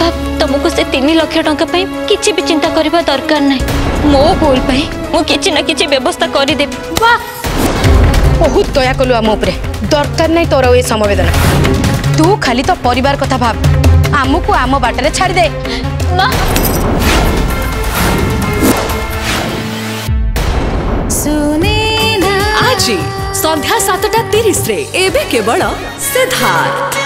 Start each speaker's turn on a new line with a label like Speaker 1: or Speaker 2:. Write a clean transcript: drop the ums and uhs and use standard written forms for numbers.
Speaker 1: बाबा तुमको से 3 लाख टंका किसी भी चिंता करबा दरकार नहीं। मो भूल पाई मु किछि ना किछि व्यवस्था करि दे।
Speaker 2: वाह बहुत दया कलु आम उपरे दरकार नहीं तोर ये समवेदना। तू खाली तो परिवार कथा भाव आमको आम बाटरे छाड़ी दे।
Speaker 1: मां
Speaker 3: आज संध्या 7:30 रे एबे केवल सिद्धार्थ।